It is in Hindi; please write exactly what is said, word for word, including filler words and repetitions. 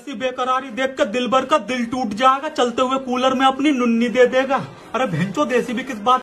ऐसी बेकरारी देख कर दिल भर का दिल टूट जाएगा, चलते हुए कूलर में अपनी नुन्नी दे देगा। अरे भेंचो देसी भी किस बात